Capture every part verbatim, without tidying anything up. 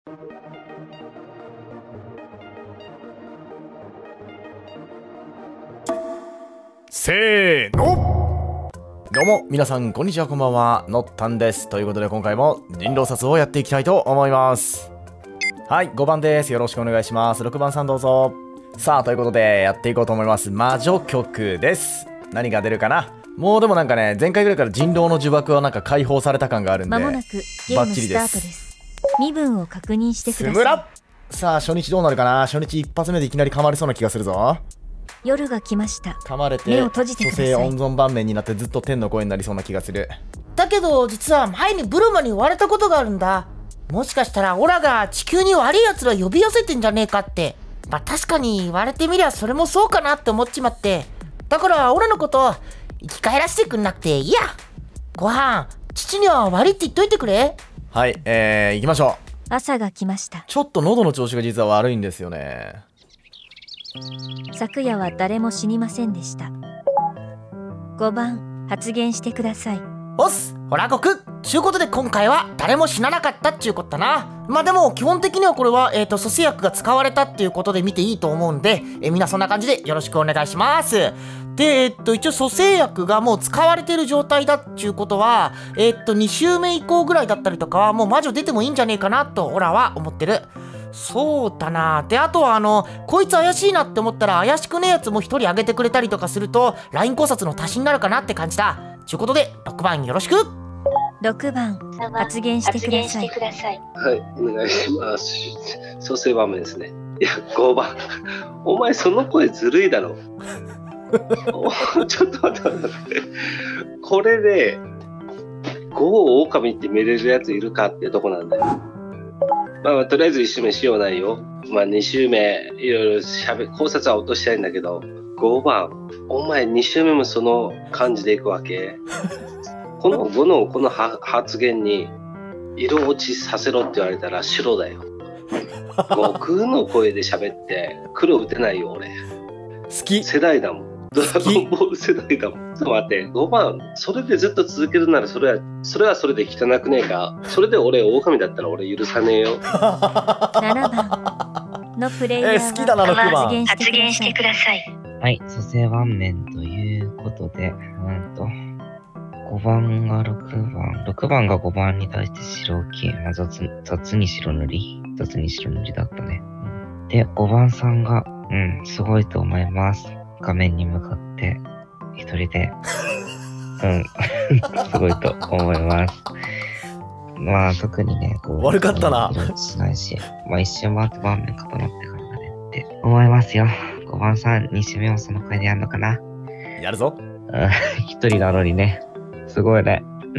せーの。どうも皆さんこんにちは、こんばんは、のったんです。ということで今回も人狼殺をやっていきたいと思います。はい、ごばんです。よろしくお願いします。ろくばんさんどうぞ。さあ、ということでやっていこうと思います。魔女曲です。何が出るかな。もうでもなんかね、前回ぐらいから人狼の呪縛はなんか解放された感があるんで、 間もなくゲームスタートです。身分を確認してください。 さあ、初日どうなるかな。初日一発目でいきなり噛まれそうな気がするぞ。 夜が来ました。 噛まれて目を閉じてください。 蘇生温存盤面になってずっと天の声になりそうな気がする。 だけど実は前にブルマに言われたことがあるんだ。もしかしたらオラが地球に悪い奴ら呼び寄せてんじゃねえかって。まあ確かに言われてみりゃそれもそうかなって思っちまって。だからオラのこと生き返らせてくんなくていいや。ご飯父には悪いって言っといてくれ。 はい、えー、行きましょう。 朝が来ました。 ちょっと喉の調子が実は悪いんですよね。 昨夜は誰も死にませんでした。ごばん発言してください。 おっす、ホラ国ちゅうことで今回は誰も死ななかったっちゅうことだな。まあでも基本的にはこれはえっと蘇生薬が使われたっていうことで見ていいと思うんで、えみんなそんな感じでよろしくお願いします。でえっと一応蘇生薬がもう使われてる状態だっちゅうことはえっとに週目以降ぐらいだったりとかはもう魔女出てもいいんじゃねえかなとオラは思ってる。そうだな。であとはあのこいつ怪しいなって思ったら怪しくねえやつも一人あげてくれたりとかするとライン考察の足しになるかなって感じだ。ちゅうことでろくばんよろしく。 ろくばん発言してください。 はい、お願いします。蘇生場面ですね。いやごばんお前その声ずるいだろ。ちょっと待って待って。これでごを狼って見れるやついるかってとこなんだよ。まあ、まあ、とりあえずいち周目しようないよ。まあに周目いろいろしゃべ考察は落としたいんだけど、ごばんお前に周目もその感じでいくわけ？このごのこの発言に色落ちさせろって言われたら白だよ。悟空の声で喋って黒打てないよ俺。 好き。 世代だもん。ドラゴンボール世代だもん。ちょっと待って、ごばんそれでずっと続けるならそれはそれはそれで汚くねえか。それで俺狼だったら俺許さねえよ。 ななばんのプレイヤーえー、好きだなろくばん。 発言してください。 はい、蘇生盤面ということで、なんとごばんがろくばん、ろくばんがごばんに対して白置き、まあ、雑, 雑に白塗り、雑に白塗りだったね。で、ごばんさんが、うん、すごいと思います。画面に向かって一人で、うん、すごいと思います。まあ特にね、こう悪かったな。 しないし、まあ一瞬回って盤面固まってからだねって思いますよ。ごばんさん、に周目もその声でやるのかな。 やるぞ。 一人なのにね。すごいね。うん。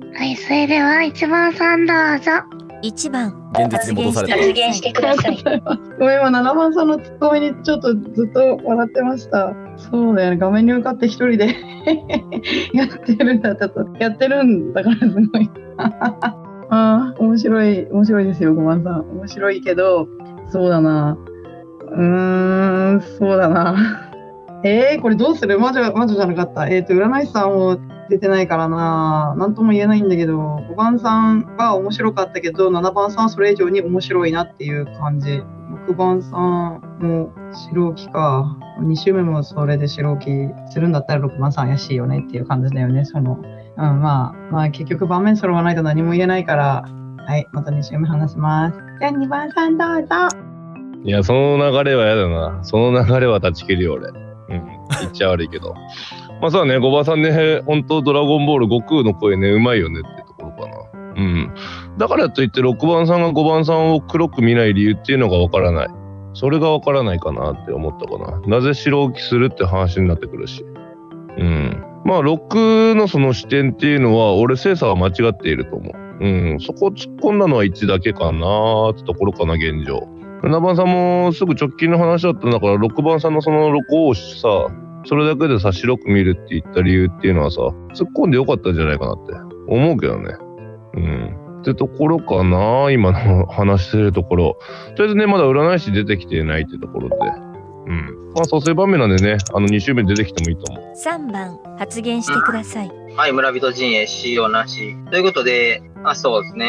はい、それではいちばんさんどうぞ。 いちばん現実に戻された。 発言してください。 ごめん、今ななばんさんのツッコミにちょっとずっと笑ってました。そうだよね、画面に向かって一人でやってるんだったと。やってるんだからすごい。ああ、面白い、面白いですよ、ごばんさん。面白いけど、そうだな。うーん、そうだな。えー、これどうする？魔女、魔女じゃなかった。えっと、占い師さんも出てないからな。なんとも言えないんだけど、ごばんさんが面白かったけど、ななばんさんはそれ以上に面白いなっていう感じ。ろくばんさんも白置きか。に周目もそれで白置きするんだったらろくばんさん怪しいよねっていう感じだよね。その、うん、まあ、まあ結局盤面揃わないと何も言えないから、はい、またに周目話します。じゃあにばんさんどうぞ。 いや、その流れはやだな。その流れは断ち切るよ、俺。うん、言っちゃ悪いけど。まあそうだね、ごばんさんね、本当ドラゴンボール悟空の声ね、うまいよねってところかな。うん。だからといってろくばんさんがごばんさんを黒く見ない理由っていうのがわからない。それがわからないかなって思ったかな。なぜ白置きするって話になってくるし。うん。まあろくのその視点っていうのは、俺精査は間違っていると思う。うん。そこ突っ込んだのはいちだけかなーってところかな、現状。ななばんさんもすぐ直近の話だったんだから、ろくばんさんのそのろくをさ、それだけでさ白く見るって言った理由っていうのはさ、突っ込んでよかったんじゃないかなって思うけどね。うん。ってところかな、今の話してるところ。とりあえずね、まだ占い師出てきていないってところで。うん。まあ、蘇生盤面なんでね、あのに周目出てきてもいいと思う。 さんばん発言してください。 はい、村人陣営使用なし。ということで、あ、そうですね。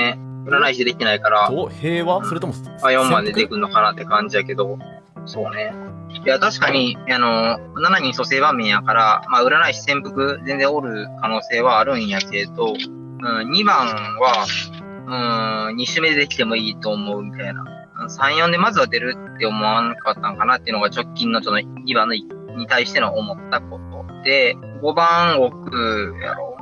占い師できないから、 お平和それともあよんばんで出てくるのかなって感じやけど、そうね。いや、確かに、あの、しちにん蘇生盤面やから、まあ、占い師潜伏全然おる可能性はあるんやけど、うん、にばんは、うん、に周目でできてもいいと思うみたいな。さん、よんでまずは出るって思わなかったんかなっていうのが直近のそのにばんのに対しての思ったことで、ごばん奥やろ。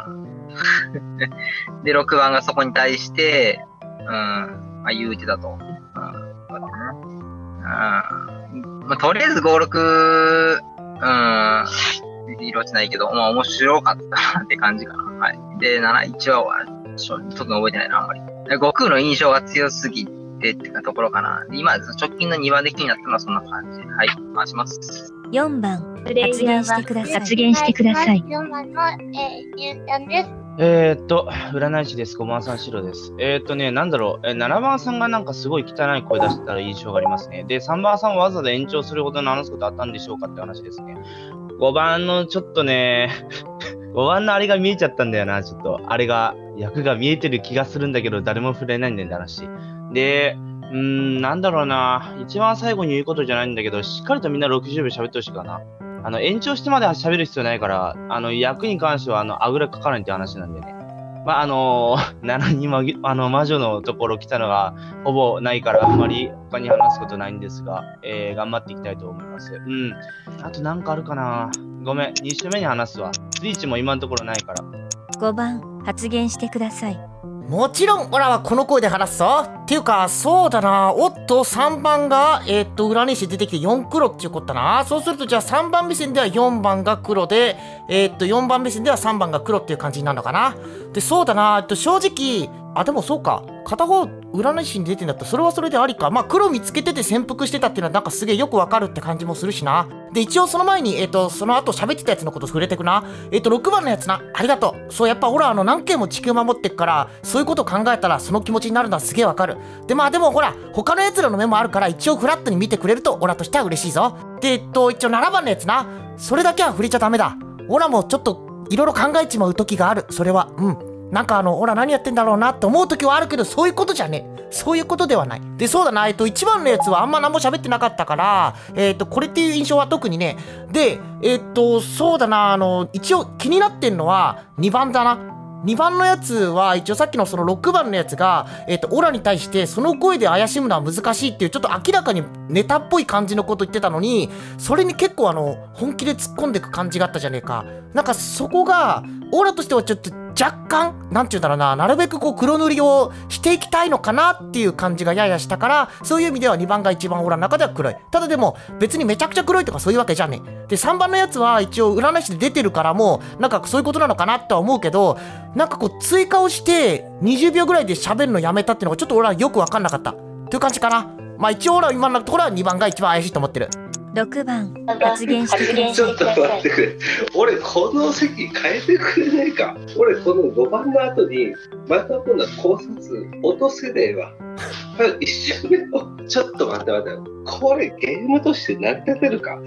うん、で、ろくばんがそこに対して、うん、まあ、言うてたと。うん、うんまあ、とりあえずご、ろく、うん、色落ちないけど、まあ面白かったなって感じかな。はい。で、なな、いちわは、特に覚えてないな、あんまり。悟空の印象が強すぎてってところかな。今、直近のにばんで気になったのはそんな感じ。はい、回します。 よんばん、発言してください。 発言してください。よんばんの、えー、ゆうちゃんです。 えーっと、占い師です。ごばんさん白です。えーっとね、なんだろう、えー、ななばんさんがなんかすごい汚い声出してたら印象がありますね。で、さんばんさんはわざわざ延長するほどの話すことあったんでしょうかって話ですね。ごばんのちょっとね、ごばんのあれが見えちゃったんだよな、ちょっと。あれが、役が見えてる気がするんだけど、誰も触れないんだよって話。で、うーん、なんだろうな、一番最後に言うことじゃないんだけど、しっかりとみんなろくじゅうびょう喋ってほしいかな。あの、延長してまで喋る必要ないから、あの、役に関しては、あの、あぐらかかないって話なんでね。まあ、あのー、ななにんま、あの、魔女のところ来たのが、ほぼないから、あんまり他に話すことないんですが、えー、頑張っていきたいと思います。うん。あとなんかあるかな。ごめん、に週目に話すわ。スイッチも今のところないから。 ごばん、発言してください。 もちろん、オラはこの声で話すぞ。っていうか、そうだな。おっと、さんばんが、えー、っと、占い師出てきてよん黒っていうことだな。そうすると、じゃあさんばん目線ではよんばんが黒で、えー、っと、よんばん目線ではさんばんが黒っていう感じになるのかな。で、そうだな。えっと、正直、あ、でもそうか。片方、占い師に出てんだったら、それはそれでありか。まあ、黒見つけてて潜伏してたっていうのは、なんかすげえよくわかるって感じもするしな。で、一応その前に、えっと、その後喋ってたやつのこと触れてくな。えっと、ろくばんのやつな。ありがとう。そう、やっぱ、オラ、あの、何件も地球守ってっから、そういうこと考えたら、その気持ちになるのはすげえわかる。で、まあ、でもほら、他のやつらの目もあるから、一応フラットに見てくれると、オラとしては嬉しいぞ。で、えっと、一応ななばんのやつな。それだけは触れちゃダメだ。オラもちょっと、いろいろ考えちまう時がある。それは。うん。なんかあの、オラ何やってんだろうなって思う時はあるけど、そういうことじゃねえ。そういうことではない。で、そうだな、えっと、いちばんのやつはあんま何も喋ってなかったから、えっと、これっていう印象は特にね。で、えっと、そうだな、あの、一応気になってんのはにばんだな。にばんのやつは、一応さっきのそのろくばんのやつが、えっと、オラに対して、その声で怪しむのは難しいっていう、ちょっと明らかにネタっぽい感じのこと言ってたのに、それに結構あの、本気で突っ込んでく感じがあったじゃねえか。なんかそこが、オラとしてはちょっと若干、なんて言うんだろうな、なるべくこう黒塗りをしていきたいのかなっていう感じがややしたから、そういう意味ではにばんが一番オラの中では黒い。ただでも、別にめちゃくちゃ黒いとかそういうわけじゃねえ。で、さんばんのやつは一応占い師で出てるからもう、なんかそういうことなのかなとは思うけど、なんかこう追加をしてにじゅうびょうぐらいで喋るのやめたっていうのがちょっと俺はよくわかんなかったという感じかな。まあ一応俺は今のところはにばんが一番怪しいと思ってる。 ろくばん、発言してください。 ちょっと待ってくれ。俺、この席変えてくれないか。俺、このごばんの後に、また今度は考察落とせねえわ。いち周目の、ちょっと待って待って。これ、ゲームとして成り立てるか。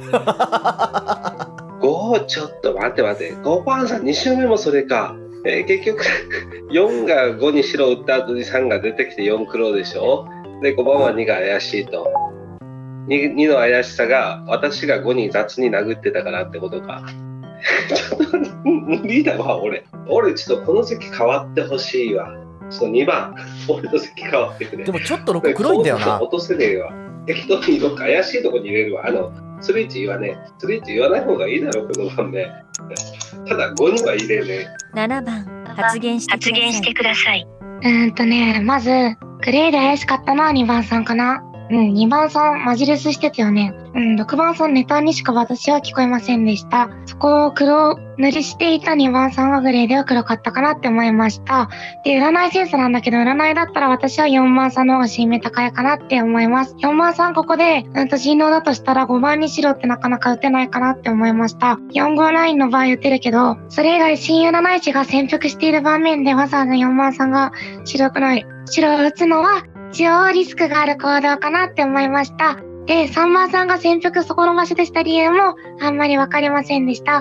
ご、ちょっと待って待って。ごばんさん、に周目もそれか。えー、結局、よんがごに白打った後にさんが出てきてよん黒でしょ。で、ごばんはにが怪しいと。に, にの怪しさが私がごに雑に殴ってたからってことか。ちょっと無理だわ俺。俺ちょっとこの席変わってほしいわ。ちょっとにばん俺の席変わってくれ。 でもちょっとろく黒いんだよな。 落とせねえわ。適当にどっか怪しいとこに入れるわ。あのスリーチ言わねえ。スリーチ言わない方がいいだろこの番目。ただごには入れねえ。 ななばん発言してください。 うーんとね、まずグレーで怪しかったのはにばんさんかな。うん、にばんさんマジレスしてたよね。うん、ろくばんさんネタにしか私は聞こえませんでした。そこを黒塗りしていたにばんさんはグレーでは黒かったかなって思いました。で、占いセンスなんだけど、占いだったら私はよんばんさんの方が新名高いかなって思います。よんばんさんここで、うんと人狼だとしたらごばんに白ってなかなか打てないかなって思いました。よんごラインの場合打てるけど、それ以外新占い師が潜伏している場面でわざわざよんばんさんが白くない、白を打つのは、一応リスクがある行動かなって思いました。で、さんばんさんが潜伏そこの場所でした理由もあんまりわかりませんでした。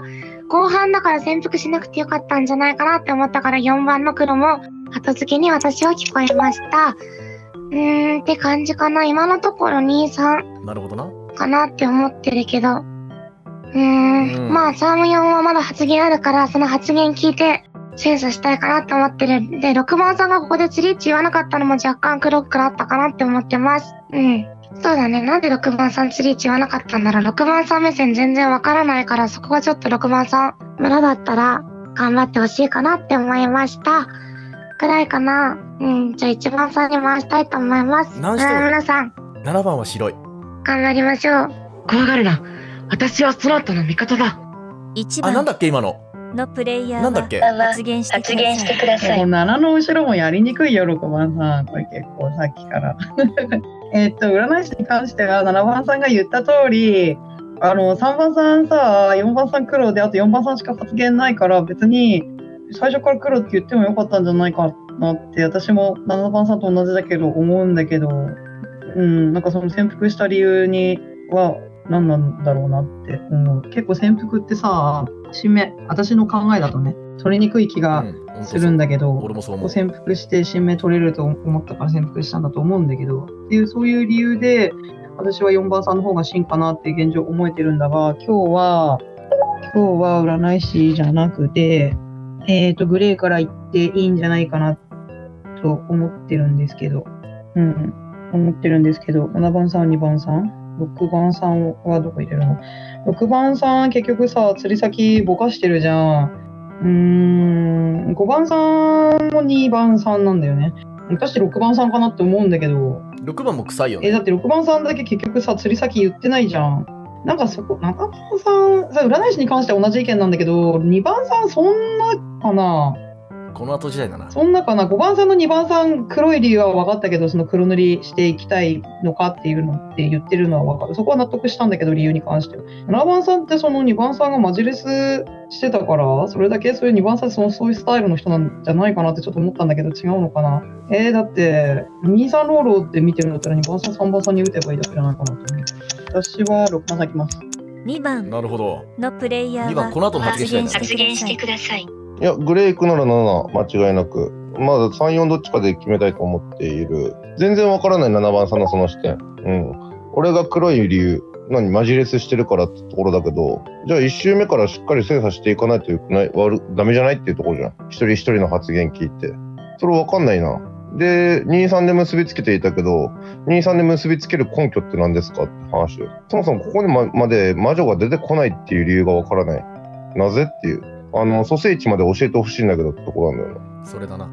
後半だから潜伏しなくてよかったんじゃないかなって思ったからよんばんの黒も後付けに私は聞こえました。うーんって感じかな。今のところに、さんなるほどな。 かなって思ってるけど。うーん、うん、まあさん、よんはまだ発言あるから、その発言聞いて精査したいかなって思ってる。で、ろくばんさんがここで釣り位置言わなかったのも若干黒くなったかなって思ってます。うん。そうだね。なんでろくばんさん釣り位置言わなかったんだろう。ろくばんさん目線全然わからないから、そこはちょっとろくばんさん村だったら頑張ってほしいかなって思いました。くらいかな。うん。じゃあいちばんさんに回したいと思います。 何しても皆さん。 ななばんは白い。 頑張りましょう。 怖がるな。私はその後の味方だ。 いちばんあ、なんだっけ今の。 のプレイヤーなんだっけは発言してください。 もうななの後ろもやりにくいよ、ろくばんさん。これ結構さっきから。えっと、占い師に関してはななばんさんが言った通り、あの、さんばんさんさ、よんばんさん黒で、あとよんばんさんしか発言ないから、別に最初から黒って言ってもよかったんじゃないかなって、私もななばんさんと同じだけど思うんだけど、うん、なんかその潜伏した理由には何なんだろうなって思う。結構潜伏ってさ、新芽、私の考えだとね、取りにくい気がするんだけど、 俺もそう思う。 潜伏して新芽取れると思ったから潜伏したんだと思うんだけど、っていうそういう理由で私はよんばんさんの方が真かなって現状思えてるんだが、今日は今日は占い師じゃなくて、えっとグレーから行っていいんじゃないかなと思ってるんですけど、うん、思ってるんですけど、ななばんさんはにばんさん、ろくばんさんはどこ入れるの？ ろく 番さん結局さ、釣り先ぼかしてるじゃん。うーん、ごばんさんもにばんさんなんだよね。私ろくばんさんかなって思うんだけど。 ろくばんも臭いよね。 え、だってろくばんさんだけ結局さ、釣り先言ってないじゃん。なんかそこ、ななばんさん、さ、占い師に関しては同じ意見なんだけど、にばんさんそんなかな？ この後時代だな。 そんなかな。ごばんさんのにばんさん黒い理由は分かったけど、その黒塗りしていきたいのかっていうのって言ってるのは分かる。そこは納得したんだけど、理由に関しては。ななばんさんってそのにばんさんがマジレスしてたから、それだけそういうにばんさんそのそういうスタイルの人なんじゃないかなってちょっと思ったんだけど、違うのかな。えー、だってにさんローローって見てるんだったらにばんさんさんばんさんに打てばいいだけじゃないかなと思う。私はろくばんさんいきます。 にばんなるほどのプレイヤーにばんこの後の発言して発言してください。 いや、グレー行くならなな、間違いなく。まださん、よんどっちかで決めたいと思っている。全然わからないななばんさんのその視点。うん。俺が黒い理由、何、マジレスしてるからってところだけど、じゃあいち周目からしっかり精査していかないといけない、悪、ダメじゃないっていうところじゃん。一人一人の発言聞いて。それわかんないな。で、に、さんで結びつけていたけど、に、さんで結びつける根拠って何ですかって話を。そもそもここにままで魔女が出てこないっていう理由がわからない。なぜっていう。あの、蘇生地まで教えてほしいんだけどってとこなんだよね。 それだな。 うん。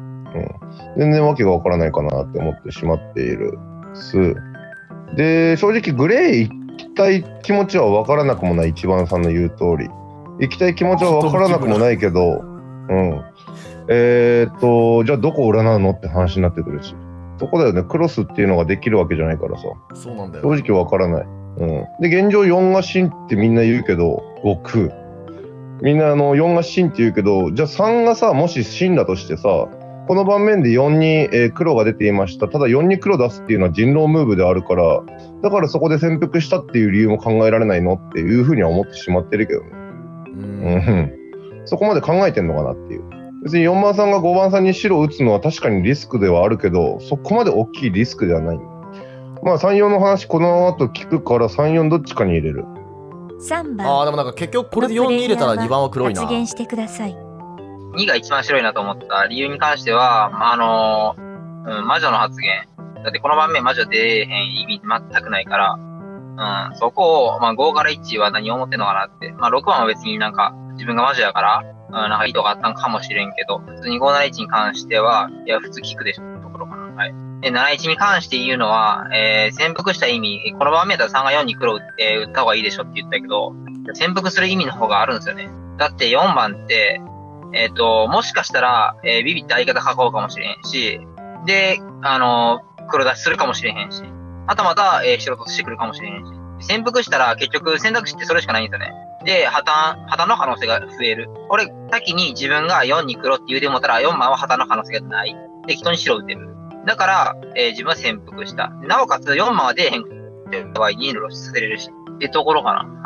全然わけがわからないかなって思ってしまっている。す。で、正直グレー行きたい気持ちはわからなくもない。一番さんの言う通り。行きたい気持ちはわからなくもないけど、うん。えーっと、じゃあどこを占うのって話になってくるし。そこだよね。クロスっていうのができるわけじゃないからさ。 そうなんだよ。 正直わからない。うん。で、現状よんが真ってみんな言うけど、ご空。みんなあのよんが真って言うけど、じゃあさんがさ、もし真だとしてさ、この盤面でよんに、えー、黒が出ていました。ただよんに黒出すっていうのは人狼ムーブであるから、だからそこで潜伏したっていう理由も考えられないのっていうふうには思ってしまってるけどね。うん。そこまで考えてんのかなっていう。別によんばんさんがごばんさんに白を打つのは確かにリスクではあるけど、そこまで大きいリスクではない。まあさん、よんの話この後聞くからさん、よんどっちかに入れる。 さんばんああ、でもなんか結局これでよんに入れたらにばんは黒いな。 発言してください。 にが一番白いなと思った理由に関しては、あのー、うん、魔女の発言。だってこの盤面魔女出えへん意味全くないから、うん、そこを、まあごからいちは何を思ってんのかなって。まあろくばんは別になんか自分が魔女やから、うん、なんか意図があったんかもしれんけど、普通にごなないちに関しては、いや、普通聞くでしょってところかな。はい。で、なないちに関して言うのは、えー、潜伏した意味、この盤面だったらさんがよんに黒打って、打った方がいいでしょって言ったけど、潜伏する意味の方があるんですよね。だってよんばんって、えっと、もしかしたら、えー、ビビって相方囲うかもしれへんし、で、あのー、黒出しするかもしれへんし、あとまた、えー、白としてくるかもしれへんし、潜伏したら結局選択肢ってそれしかないんですよね。で、破綻、破綻の可能性が増える。これ、先に自分がよんに黒って言うてもったらよんばんは破綻の可能性がない。で、人に白打てる。だから、えー、自分は潜伏した。なおかつよんばんは出えへんって場合に露出させれるし。ってところかな。はい。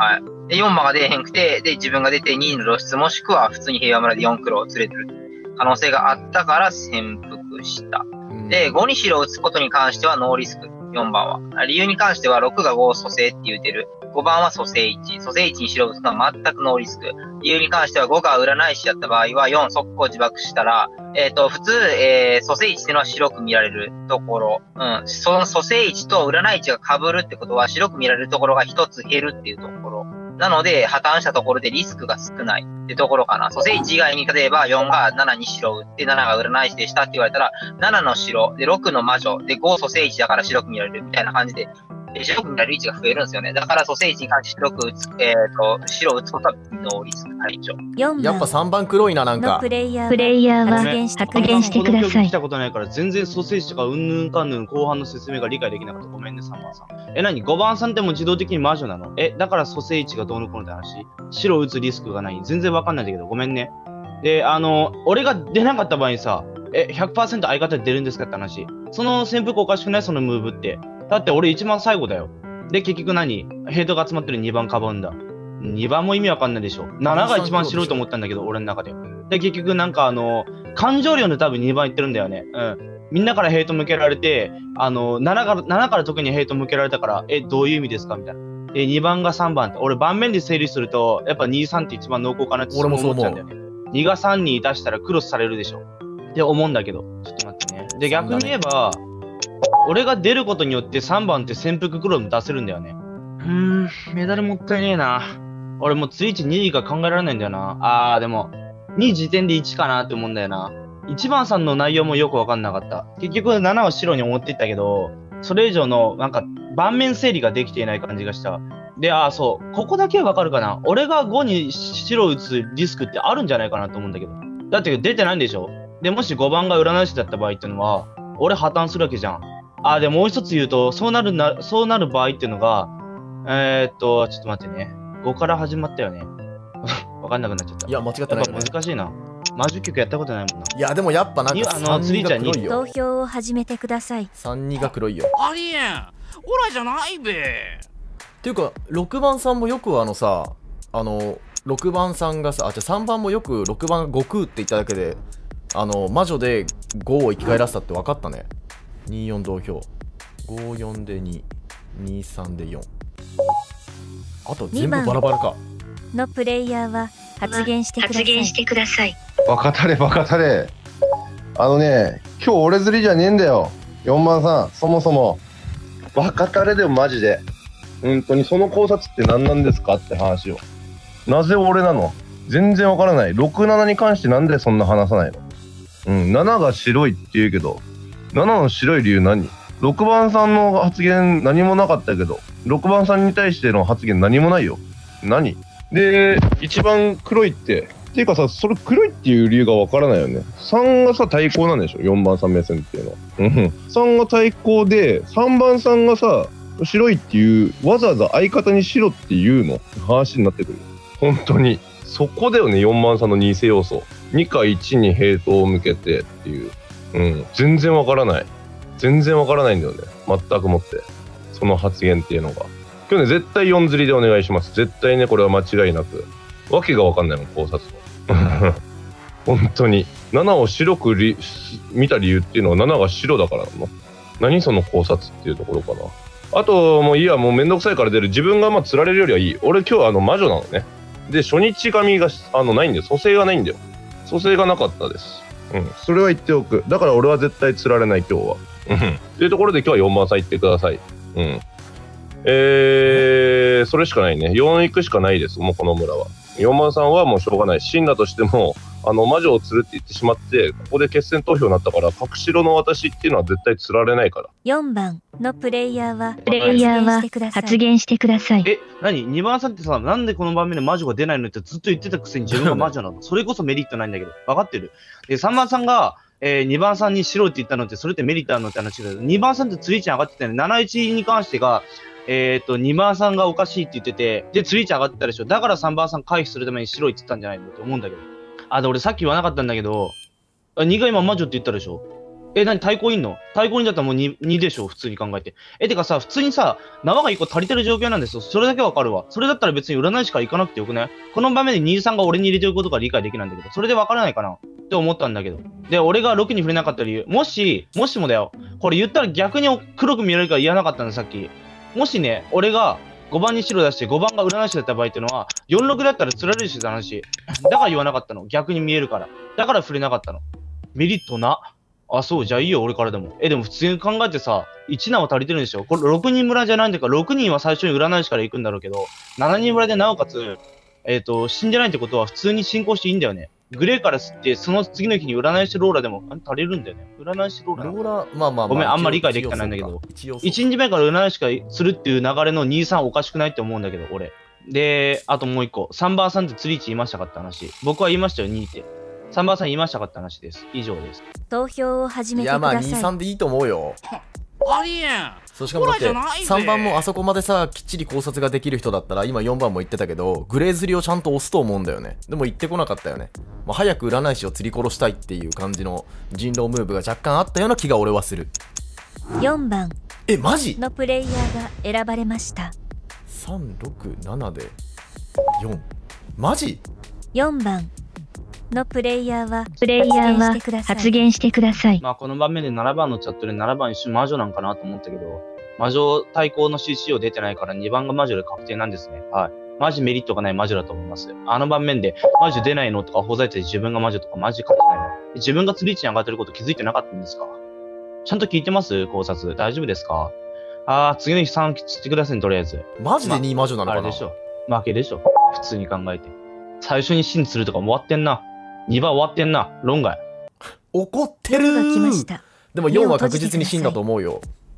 で、よん番が出えへんくて、で、自分が出てにの露出もしくは普通に平和村でよん黒を連れてる可能性があったから潜伏した。で、ごに白を打つことに関してはノーリスク。よん番は。理由に関してはろくがご蘇生って言うてる。ごばんは蘇生いち。蘇生いちに白を打つのは全くノーリスク。理由に関してはごが占い師やった場合はよん速攻自爆したら、えっと、普通、えー、蘇生いちっていうのは白く見られるところ。うん。その蘇生いちと占いちが被るってことは白く見られるところがひとつ減るっていうところ。なので、破綻したところでリスクが少ないってところかな。蘇生いち以外に、例えばよんがななに白を打って、ななが占い師でしたって言われたら、ななの白、でろくの魔女、でご蘇生いちだから白く見られるみたいな感じで、白く見られる位置が増えるんですよね。だから蘇生いちに関して白く打つ、えっと、白を打つことはノーリスク解除。 やっぱさんばん黒いな、なんか。 プレイヤーは発言してください。 来たことないから全然蘇生師とかうんぬんかんぬん後半の説明が理解できなかった。ごめんね、さんばんさん。え、なに ?ご 番さんってもう自動的に魔女なの？え、だから蘇生位置がどうのこうのって話？白打つリスクがない。全然わかんないんだけど、ごめんね。で、あの、俺が出なかった場合にさ、え、ひゃくパーセント 相方で出るんですかって話。その潜伏おかしくない？そのムーブって。だって俺一番最後だよ。で、結局何？ヘイトが集まってるにばんかばうんだ。にばんも意味わかんないでしょ。ななが一番白いと思ったんだけど、俺の中で。で、結局なんかあの、感情量で多分にばんいってるんだよね。うん。みんなからヘイト向けられて、あの、ななから、ななから特にヘイト向けられたから、え、どういう意味ですかみたいな。で、にばんがさんばんって。俺盤面で整理すると、やっぱに、さんって一番濃厚かなって思っちゃうんだよね。にがさんに出したらクロスされるでしょ。って思うんだけど。ちょっと待ってね。で、逆に言えば、俺が出ることによってさんばんって潜伏クローも出せるんだよね。うーん、メダルもったいねえな。俺もうツイッチにいが考えられないんだよな。あー、でも、に時点でいちかなって思うんだよな。いちばんさんの内容もよくわかんなかった。結局ななは白に思っていったけど、それ以上の、なんか、盤面整理ができていない感じがした。で、あー、そう。ここだけわかるかな。俺がごに白打つリスクってあるんじゃないかなと思うんだけど。だって出てないんでしょ？で、もしごばんが占い師だった場合っていうのは、俺破綻するわけじゃん。あー、で、もう一つ言うと、そうなるな、そうなる場合っていうのが、えー、っと、ちょっと待ってね。ごから始まったよね。わかんなくなっちゃった。 いや、間違ってない、ね。 やっぱ難しいな。魔術曲やったことないもんな。 いや、でもやっぱなんかあの、釣りちゃんに投票を始めてください。 さんにが黒いよ。 ありえん。オラじゃないべ。 っていうか、ろくばんさんもよくあのさ、あの、ろくばんさんがさ、あ、じゃあさんばんもよくろくばんが悟空って言っただけで、あの、魔女でごを生き返らせたって分かったね。によん同票。ごよんでに、にさんでよん。あと全部バラバラか。 のプレイヤーは発言してください。発言してください。 バカタレバカタレ。あのね、今日俺釣りじゃねえんだよ。よんばんさん、そもそも。バカタレでもマジで。本当にその考察って何なんですかって話を。なぜ俺なの？全然わからない。ろく、ななに関してなんでそんな話さないの？うん、ななが白いって言うけど、ななの白い理由何？ ろく 番さんの発言何もなかったけど、ろくばんさんに対しての発言何もないよ。何？で、一番黒いって、っていうかさ、それ黒いっていう理由がわからないよね。さんがさ、対抗なんでしょ？ よん 番さん目線っていうのは。うん。さんが対抗で、さんばんさんがさ、白いっていう、わざわざ相方に白っていうの話になってくる。本当に。そこだよね、よんばんさんの偽要素。にかいちにヘイトを向けてっていう。うん。全然わからない。全然わからないんだよね。全くもって。その発言っていうのが。今日ね、絶対よん釣りでお願いします。絶対ね、これは間違いなく。わけがわかんないもん、考察は。本当に。ななを白くり見た理由っていうのはななが白だからなの？何その考察っていうところかな。あと、もういいや、もうめんどくさいから出る。自分がまあ釣られるよりはいい。俺今日あの魔女なのね。で、初日髪があのないんだよ。蘇生がないんだよ。蘇生がなかったです。うん。それは言っておく。だから俺は絶対釣られない今日は。うん。というところで今日はよんばんさん行ってください。うん。えー、それしかないね。よん行くしかないです。もうこの村は。よんばんさんはもうしょうがない。死んだとしても、あの、魔女を釣るって言ってしまって、ここで決戦投票になったから、隠しろの私っていうのは絶対釣られないから。 よんばんのプレイヤーは、プレイヤーは発言してください。 え、何 ?に 番さんってさ、なんでこの場面で魔女が出ないのってずっと言ってたくせに自分が魔女なのそれこそメリットないんだけど。分かってる？で、さんばんさんが、えー、にばんさんに白って言ったのって、それってメリットあるのって話だけど、にばんさんって釣り値上がってたよね。なないちに関してが、えっと、にばんさんがおかしいって言ってて、で、釣り値上がってたでしょ。だからさんばんさん回避するために白いって言ったんじゃないのって思うんだけど。あ、で、俺さっき言わなかったんだけど、にが今魔女って言ったでしょ。 え、何対抗いんの？対抗いんだったらもう 2, 2でしょ、普通に考えて。え、てかさ、普通にさ、縄がいっこ足りてる状況なんですよ。それだけわかるわ。それだったら別に占い師から行かなくてよくない？この場面でにじゅうさんが俺に入れてることが理解できないんだけど、それでわからないかなって思ったんだけど。で、俺がろくに触れなかった理由。もし、もしもだよ。これ言ったら逆に黒く見えるから言わなかったんだ、さっき。もしね、俺がごばんに白出してごばんが占い師だった場合っていうのは、よんろくだったら釣られるしって話。だから言わなかったの。逆に見えるから。だから触れなかったの。メリットな。あ、そう、じゃあいいよ、俺からでも。え、でも普通に考えてさ、いちなは足りてるんでしょ？これろくにん村じゃないんだから、ろくにんは最初に占い師から行くんだろうけど、しちにん村でなおかつ、えっと、死んでないってことは普通に進行していいんだよね。グレーから吸って、その次の日に占い師ローラでも、あ足りるんだよね。占い師ローラ。 ローラ、まあまあまあ。 ごめん、あんまり理解できてないんだけど。いちにちめから占い師がするっていう流れのに、さんおかしくないって思うんだけど、俺。で、あともう一個。さんばんさんって釣り位置言いましたかって話。僕は言いましたよ、にって。さんばんさん言いましたかって話です。以上です。 投票を始めてください。 いや、まあに、さんでいいと思うよ。 ありえん。 そう、しかもだってさんばんもあそこまでさきっちり考察ができる人だったら今よんばんも言ってたけどグレー釣りをちゃんと押すと思うんだよね。でも言ってこなかったよね。まあ、早く占い師を釣り殺したいっていう感じの人狼ムーブが若干あったような気が俺はする。 よんばんえマジのプレイヤーが選ばれました。 さんろくななでよんマジよんばんのプレイヤーはプレイヤーは発言してください。 まあこの場面でななばんのチャットでななばん一瞬魔女なんかなと思ったけど、魔女対抗の シーシー を出てないからにばんが魔女で確定なんですね。はい。マジメリットがない魔女だと思います。あの盤面で魔女出ないのとかほざいて自分が魔女とかマジ勝てないの。自分が釣り位置に上がってること気づいてなかったんですか？ちゃんと聞いてます？考察。大丈夫ですか？あー、次の日さん釣ってくださいね、とりあえず。 マジでに魔女なのかな、 まあ、あれでしょ。負けでしょ。普通に考えて。最初に死にするとか終わってんな。にばん終わってんな。論外。 怒ってるー。でもよんは確実に死んだと思うよ。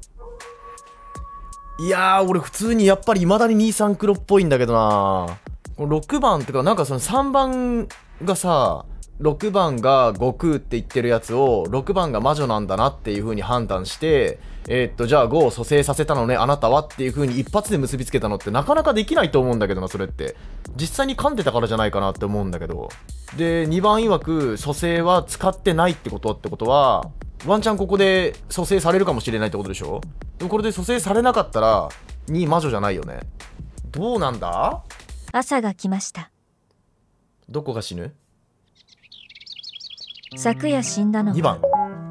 いやー、俺普通にやっぱり未だににさん黒っぽいんだけどな。ろくばんってか、なんかそのさんばんがさ、ろくばんが悟空って言ってるやつをろくばんが魔女なんだなっていう風に判断して、えー、っとじゃあごを蘇生させたのねあなたはっていう風に一発で結びつけたのってなかなかできないと思うんだけどな。それって実際に噛んでたからじゃないかなって思うんだけど、でにばん曰く蘇生は使ってないってことってことはワンチャンここで蘇生されるかもしれないってことでしょ。でもこれで蘇生されなかったらに魔女じゃないよね。どうなんだ。 朝が来ました。 どこが死ぬ？ 昨夜死んだのはにばん。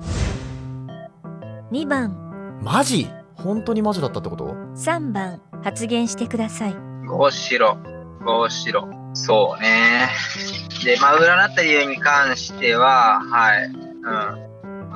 にばん。 マジ？本当に魔女だったってこと？ さんばん発言してください。 ご白、ご白。そうね。で、まあ、占った理由に関しては、はい。うん。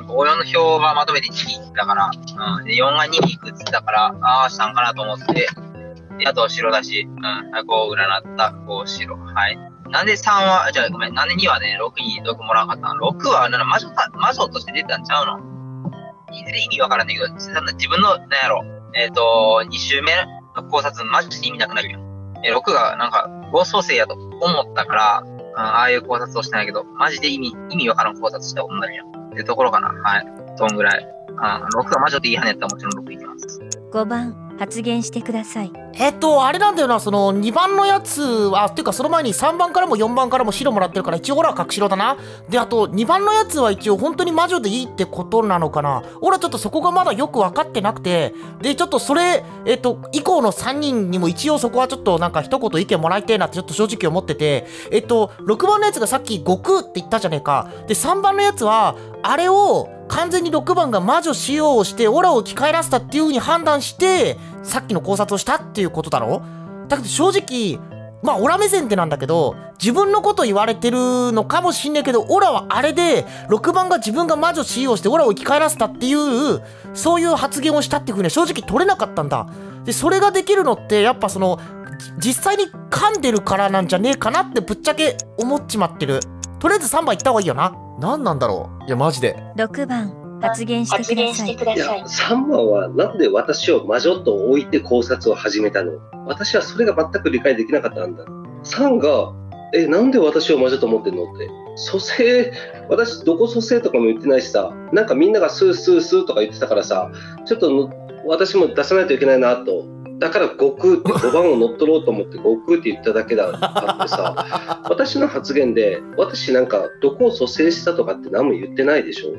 ご、よんの表はまとめていちに行ったから、うん。で、よんがにに行くって言ったから、ああ、したんかなと思って、で、あと白だし、うん。ご占った、ご白。はい。なんでさんは、じゃあごめん、なんでにはね、ろくにろくもらわなかったの？ ろく は、なん魔女か、魔女として出てたんちゃうの？意味わからんだけど、自分の、なんやろ、えっ、ー、と、に周目の考察、マジで意味なくなるよ。え、ろくがなんか、合創生やと思ったから、うん、ああいう考察をしてないけど、マジで意味、意味わからん考察したことになるよ。ってところかな。はい。そんぐらい。うん、ろくが魔女でいいはねやったらもちろんろくいきます。 ごばん発言してください。 えっとあれなんだよな、そのにばんのやつはっていうかその前にさんばんからもよんばんからも白もらってるから一応俺は角白だな。であとにばんのやつは一応本当に魔女でいいってことなのかな。俺はちょっとそこがまだよく分かってなくて、でちょっとそれえっと以降のさんにんにも一応そこはちょっとなんか一言意見もらいたいなってちょっと正直思ってて、えっとろくばんのやつがさっき悟空って言ったじゃねえか。でさんばんのやつはあれを完全にろくばんが魔女仕様をしてオラを生き返らせたっていう風に判断してさっきの考察をしたっていうことだろ。だけど正直まあオラ目線ってなんだけど自分のこと言われてるのかもしんないけど、オラはあれでろくばんが自分が魔女仕様してオラを生き返らせたっていうそういう発言をしたっていう風には正直取れなかったんだ。でそれができるのってやっぱその実際に噛んでるからなんじゃねえかなってぶっちゃけ思っちまってる。とりあえずさんばんいった方がいいよな。何なんだろう。いやマジでろくばん発言してください。 いやさんばんはなんで私を魔女と置いて考察を始めたの？私はそれが全く理解できなかったんだ。さんがえなんで私を魔女と思ってんのって。蘇生、私どこ蘇生とかも言ってないしさ、なんかみんながスースースーとか言ってたからさ、ちょっと私も出さないといけないなと。だから悟空ってごばんを乗っ取ろうと思って悟空って言っただけだあってさ、私の発言で私なんかどこを蘇生したとかって何も言ってないでしょ。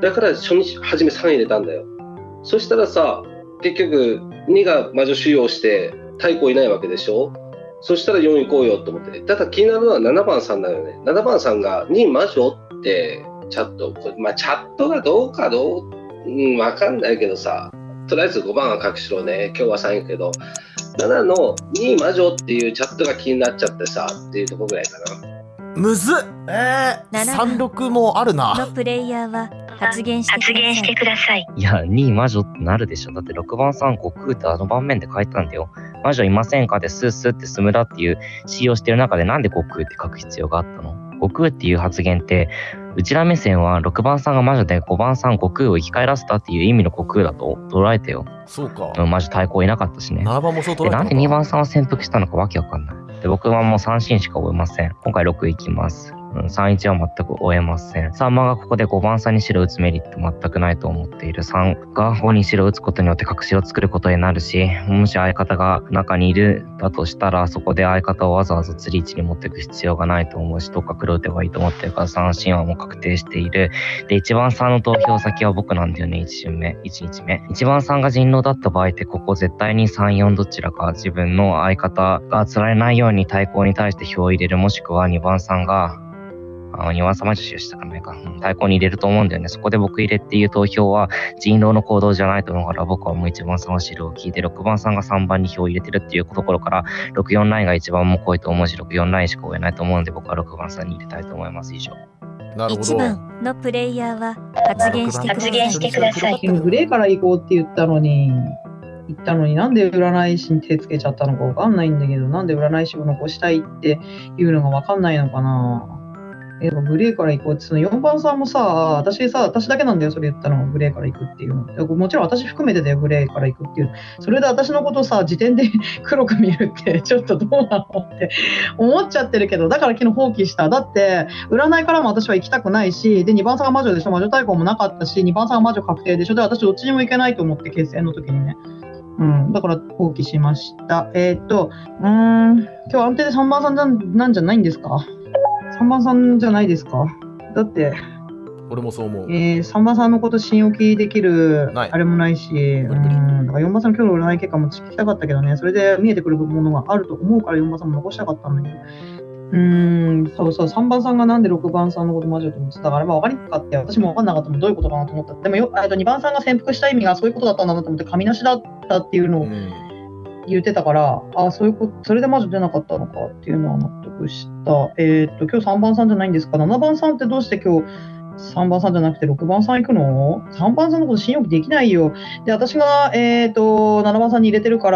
だから初日初めさん入れたんだよ。そしたらさ、結局にが魔女修行して太鼓いないわけでしょ。そしたらよん行こうよと思って。ただ気になるのはななばんさんだよね。ななばんさんがに魔女ってチャット、まあチャットがどうかどう、うん、わかんないけどさ、とりあえずごばんは隠しろね。今日はさん行くけど、ななのに魔女っていうチャットが気になっちゃってさ、っていうところぐらいかな。 むずっ。えー、さんろくもあるな。 のプレイヤーは発言してください。 いや、に魔女ってなるでしょ。だってろくばんさん、悟空ってあの盤面で書いてたんだよ。魔女いませんかでスースーってスムラっていう使用してる中でなんで悟空って書く必要があったの？悟空っていう発言って、うちら目線はろくばんさんが魔女でごばんさん悟空を生き返らせたっていう意味の悟空だと捉えてよ。 そうか。 魔女対抗いなかったしね。 ななばんもそう捉えたのか。 なんでにばんさんは潜伏したのかわけわかんない。で僕はもうさんシーンしか追えません。今回ろくいきます。うん、さんいちは全く追えません。さんばんがここでごばんさんに白打つメリット全くないと思っている。さんがごに白打つことによって隠しを作ることになるし、もし相方が中にいるだとしたら、そこで相方をわざわざ釣り位置に持っていく必要がないと思うし、どっか黒打てばいいと思ってるからさんシーンはもう確定している。で、いちばんさんの投票先は僕なんだよね、いち巡目、いち日目。いちばんさんが人狼だった場合って、ここ絶対にさん、よんどちらか自分の相方が釣られないように対抗に対して票を入れる、もしくはにばんさんがあにばんさん魔女使用したかないか、うん、対抗に入れると思うんだよね。そこで僕入れっていう投票は人狼の行動じゃないと思うから、僕はもういちばんさんは白を聞いて、ろくばんさんがさんばんに票を入れてるっていうところから、ろくよんラインが一番も濃いと思うし、ろくよんラインしか追えないと思うので、僕はろくばんさんに入れたいと思います。以上。 なるほど。 いちばんのプレイヤーは発言してください。 グレーから行こうって言ったのに、言ったのになんで占い師に手つけちゃったのかわかんないんだけど、なんで占い師を残したいっていうのがわかんないのかな。えー、グレーから行こうって、そのよんばんさんもさ、私さ、私だけなんだよ、それ言ったの、グレーから行くっていうの。もちろん私含めてだよ、グレーから行くっていう。それで私のことさ、時点で黒く見るって、ちょっとどうなのって思っちゃってるけど、だから昨日放棄した。だって、占いからも私は行きたくないし、で、にばんさんが魔女でしょ、魔女対抗もなかったし、にばんさんが魔女確定でしょ、で、私どっちにも行けないと思って、決戦の時にね。うん、だから放棄しました。えー、っと、うーん、今日安定でさんばんさんなんなんじゃないんですか？さんばんさんじゃないですか？だって、 俺もそう思う。 えー、さんばんさんのこと信用きできるあれもないし、うん、だからよんばんさんの今日の占い結果も聞きたかったけどね、それで見えてくるものがあると思うからよんばんさんも残したかったんだけど、うーん、そうそう、さんばんさんがなんでろくばんさんのこと魔女と思ってたから、まあ、分かりにくかったよ。私も分かんなかったもん、どういうことかなと思った。でもよ、あとにばんさんが潜伏した意味がそういうことだったんだなと思って、神なしだったっていうのを言ってたから、あ、そういうこと、それで魔女出なかったのかっていうのは納得した。えー、っと、今日さんばんさんじゃないんですか？ななばんさんってどうして今日さんばんさんじゃなくてろくばんさん行くの？ さんばんさんのこと信用できないよ。で、私が、えー、っと、ななばんさんに入れてるから、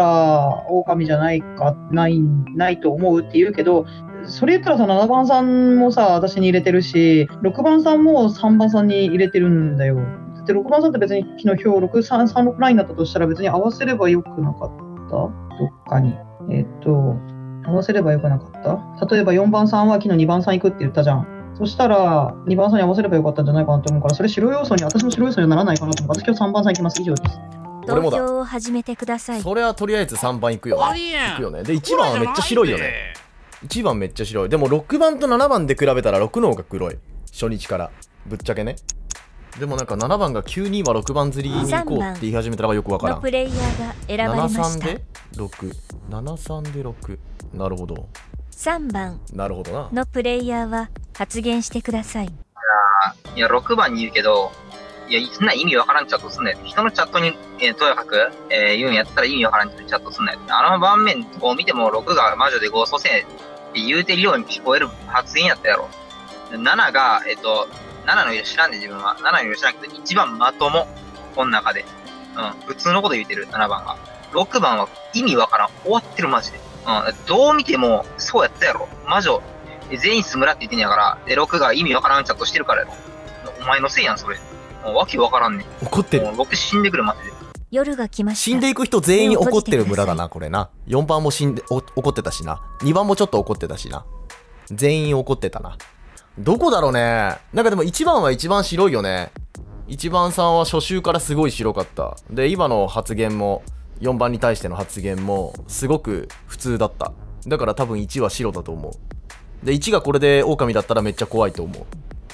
狼じゃないか、ない、ないと思うって言うけど、それ言ったらさ、ななばんさんもさ、私に入れてるし、ろくばんさんもさんばんさんに入れてるんだよ。で、ろくばんさんって別に昨日表ろくさんさんろくラインだったとしたら別に合わせればよくなかったどっかに。えー、っと、合わせればよくなかった例えばよんばんさんは昨日にばんさん行くって言ったじゃん。そしたらにばんさんに合わせればよかったんじゃないかなと思うから、それ白要素に、私の白要素にはならないかなと思うから、私今日さんばんさん行きます。以上です。 投票を始めてください。 それはとりあえずさんばん行くよね。行くよね。で、いちばんはめっちゃ白いよね。いちばんめっちゃ白い。でもろくばんとななばんで比べたらろくの方が黒い。初日から。ぶっちゃけね。でもなんかななばんが急に今ろくばん釣りに行こうって言い始めたらよくわからん。 のプレイヤーが選ばれました。 ななさんでろく。ななさんでろく。なるほど。 さんばんなるほどなのプレイヤーは発言してください。 いや、ろくばんに言うけど、いや、そんな意味わからんチャットすんなよ。人のチャットに、えー、とやかく、えー、言うんやったら意味わからんチャットすんなよ。あの盤面を見てもろくが魔女でご蘇生って言うてるように聞こえる発言やったやろ。ななが、えっ、ー、と、ななの色知らんで自分は。ななの色知らんけど、一番まとも。この中で。うん。普通のこと言うてる、ななばんが。ろくばんは意味わからん。終わってる、マジで。うん。どう見ても、そうやったやろ。魔女。全員スムラって言ってんやから、で、ろくが意味わからんチャットしてるからやろ。お前のせいやん、それ。もうわけわからんねん。 怒ってる。 もうろく死んでくる、マジで。 夜が来ました。 死んでいく人全員怒ってる村だな、これな。よんばんも死んで、お怒ってたしな。にばんもちょっと怒ってたしな。全員怒ってたな。どこだろうね。なんかでもいちばんは一番白いよね。いちばんさんは初週からすごい白かった。で、今の発言も、よんばんに対しての発言も、すごく普通だった。だから多分いちは白だと思う。で、いちがこれで狼だったらめっちゃ怖いと思う。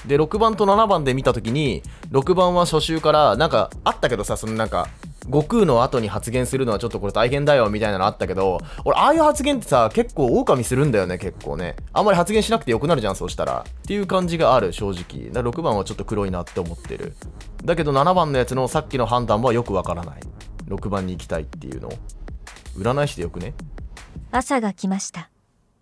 でろくばんとななばんで見た時にろくばんは初週からなんかあったけどさ、そのなんか悟空の後に発言するのはちょっとこれ大変だよみたいなのあったけど、俺ああいう発言ってさ結構狼するんだよね。結構ね、あんまり発言しなくてよくなるじゃん、そうしたらっていう感じがある。正直だからろくばんはちょっと黒いなって思ってる。だけどななばんのやつのさっきの判断はよくわからない。ろくばんに行きたいっていうの占い師でよくね。 朝が来ました。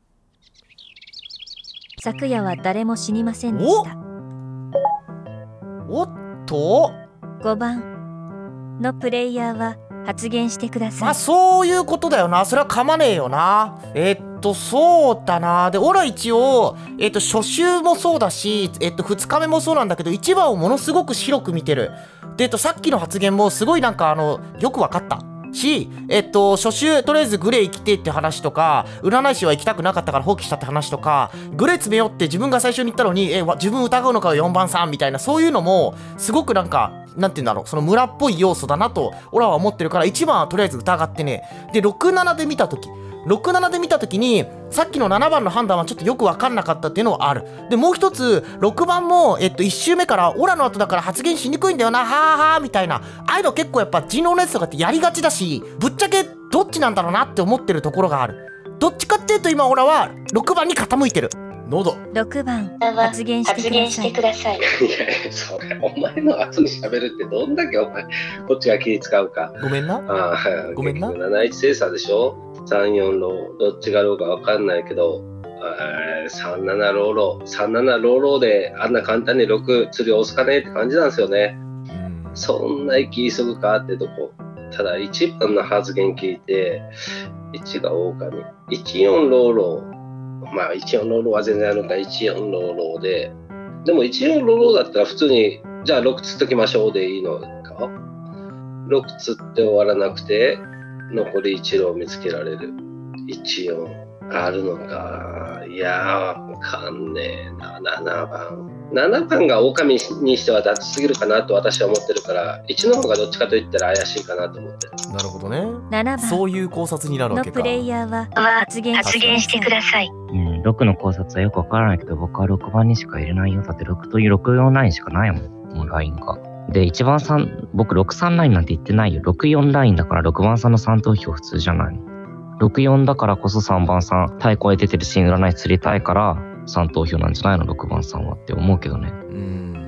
昨夜は誰も死にませんでした。 おっとごばんのプレイヤーは発言してください。 まあそういうことだよな。それは噛まねえよな。えー、っとそうだな。で俺は一応えー、っと初週もそうだし、えー、っとふつかめもそうなんだけどいちばんをものすごく広く見てる。でえー、っとさっきの発言もすごいなんかあのよくわかったし、えっと初週とりあえずグレー行きてって話とか、占い師は行きたくなかったから放棄したって話とか、グレー詰めようって自分が最初に言ったのにえ自分疑うのかよよんばんさんみたいな、そういうのもすごくなんかなんて言うんだろう、その村っぽい要素だなと俺は思ってるから、いちばんはとりあえず疑ってね。でろくななで見た時ろくななで見た時にさっきのななばんの判断はちょっとよく分かんなかったっていうのはある。でもう一つろくばんも、えっと、いち周目からオラの後だから発言しにくいんだよなはーはーみたいな、ああいうの結構やっぱ人狼のやつとかってやりがちだし、ぶっちゃけどっちなんだろうなって思ってるところがある。どっちかっていうと今オラはろくばんに傾いてる。喉ろくばん発言してください。 いやいや、それお前の後に喋るってどんだけお前こっちが気使うか。 ごめんな。 ああ、ごめんな。なないち精査でしょ。さんよんローどっちがローか分かんないけど、さんななローローさんななローローであんな簡単にろく釣り押すかねって感じなんですよね。うん、そんな息急ぐかってとこ。ただいちばんの発言聞いていちが狼、いちよんローロー、まあいちよんローローは全然あるのか、いちよんローローで、でもいちよんローローだったら普通にじゃあろく釣っときましょうでいいのか。ろく釣って終わらなくて残りいちロー見つけられる。いちよんあるのか。いやー、わかんねえな。ななばん。ななばんが狼にしては雑すぎるかなと私は思ってるから、いちの方がどっちかと言ったら怪しいかなと思ってる。 なるほどね。 ななばんそういう考察になるわけか。 のプレイヤーは発言してください。 うん、ろくの考察はよくわからないけど、僕はろくばんにしか入れないよ。だってろくというろくよんラインしかないもん、もうラインが。で、いちばんさん、僕ろくさんラインなんて言ってないよ。ろくよんラインだからろくばんさんのさん投票普通じゃないの。ろくよんだからこそさんばんさん、対声出てるシーン占い釣りたいからさん投票なんじゃないの、ろくばんさんはって思うけどね。うん。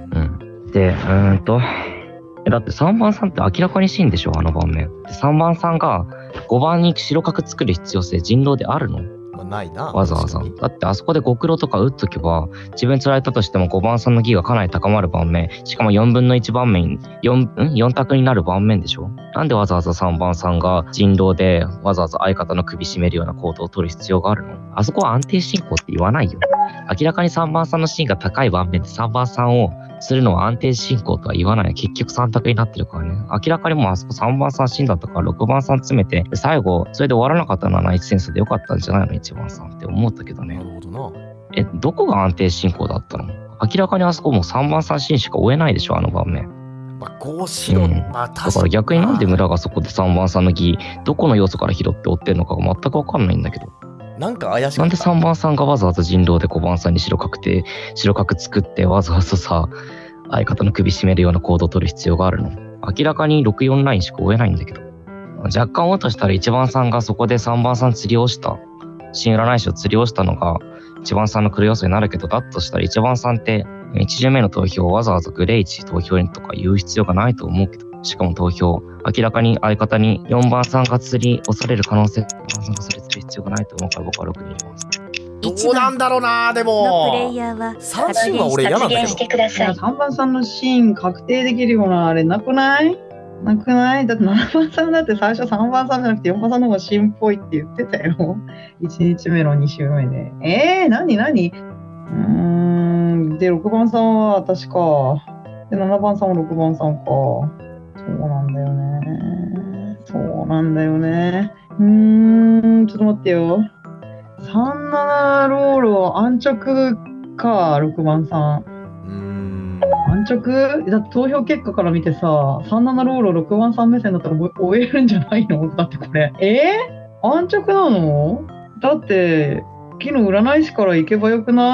うん。で、うーんと、だってさんばんさんって明らかにシーンでしょ、あの盤面。で、さんばんさんがごばんに白角作る必要性、人狼であるの？ まあ、ないな。 わざわざ。だってあそこでご黒とか打っとけば、自分釣られたとしてもごばんさんの技がかなり高まる盤面、しかもよんぶんのいち盤面、よん、ん ?よん 択になる盤面でしょ。なんでわざわざさんばんさんが人狼でわざわざ相方の首絞めるような行動を取る必要があるの？あそこは安定進行って言わないよ。明らかにさんばんさんのシーンが高い盤面でさんばんさんをするのは安定進行とは言わない。結局さん択になってるからね。明らかにもうあそこさんばんさんシーンだったからろくばんさん詰めて、最後それで終わらなかったのはナイツセンスでよかったんじゃないのいちばんさんって思ったけどね。 なるほどな。 え、どこが安定進行だったの？明らかにあそこもうさんばんさんシーンしか追えないでしょ、あの盤面。 まあ、こうしろ、うん、まあ確かに。 だから逆になんで村がそこでさんばんさんの技、どこの要素から拾って追ってるのかが全くわかんないんだけど。 なんか怪しい。 なんでさんばんさんがわざわざ人狼でごばんさんに白角て、白角作ってわざわざさ、相方の首絞めるような行動を取る必要があるの？明らかにろくよんラインしか追えないんだけど。若干追うとしたらいちばんさんがそこでさんばんさん釣りをした。新占い師を釣りをしたのがいちばんさんの黒要素になるけど、だとしたらいちばんさんっていち巡目の投票をわざわざグレーチ投票にとか言う必要がないと思うけど、しかも投票、明らかに相方によんばんさんが釣り押される可能性、よんばんさんがそれする必要がないと思うから僕はろくに入れます。 どうなんだろうな。でもプレイヤーはさんシーンは俺嫌なんだけど、 さんばんさんのシーン確定できるようなあれなくない？なくない？だってななばんさんだって最初さんばんさんじゃなくてよんばんさんの方がシーンっぽいって言ってたよ。いちにちめのに週目で。えー、なになに？うーん。で、ろくばんさんは私か。で、ななばんさんはろくばんさんか。そうなんだよね。そうなんだよね。うーん、ちょっと待ってよ。さんななロール安直か、ろくばんさん。うーん。安直？だって投票結果から見てさ、さんななロールろくばんさん目線だったら終えるんじゃないの？だってこれ。えー、安直なの？だって、昨日占い師から行けばよくない？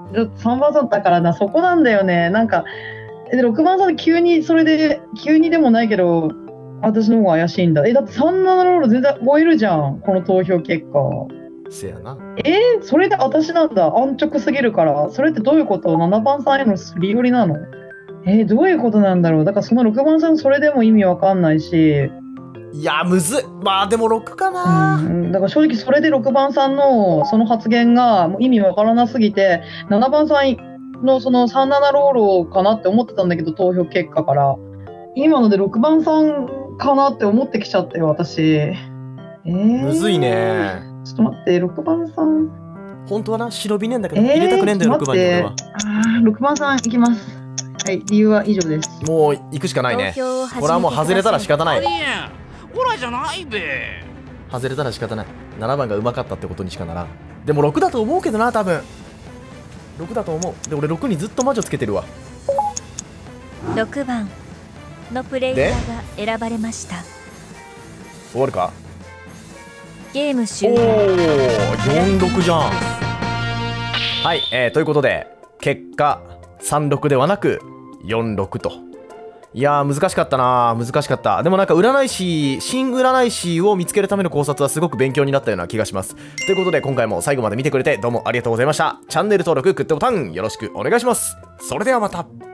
さんばんさんだからな、そこなんだよね。なんかでろくばんさんで急にそれで急にでもないけど私の方が怪しいんだ。えだってさんななロール全然超えるじゃんこの投票結果。 せやな。 えー、それで私なんだ。安直すぎるから。それってどういうこと？ なな 番さんへのすり寄りなの？えー、どういうことなんだろう。だからそのろくばんさんそれでも意味わかんないし。 いやむずい。まあでもろくかな、 うん、だから正直それでろくばんさんのその発言がもう意味わからなすぎてななばんさんのそのさんななロールかなって思ってたんだけど投票結果から今のでろくばんさんかなって思ってきちゃったよ私。えー、 むずいね。 ちょっと待ってろくばんさん本当はな忍びねえんだけど、えー、入れたくねえんだよろくばんに俺は。 あろくばんさんいきます。はい理由は以上です。 もう行くしかないね。これはもう外れたら仕方ない。 オラじゃないべ。 外れたら仕方ない。ななばんがうまかったってことにしかならん。でもろくだと思うけどな多分。ろくだと思う。で俺ろくにずっと魔女つけてるわ。 ろくばんのプレイヤーが選ばれました。 終わるか。 ゲーム終了。 おおよんろくじゃん。はい、えー、ということで結果さんろくではなくよんろくと。いやー難しかったな。難しかった。でもなんか占い師新占い師を見つけるための考察はすごく勉強になったような気がします。ということで今回も最後まで見てくれてどうもありがとうございました。チャンネル登録グッドボタンよろしくお願いします。それではまた。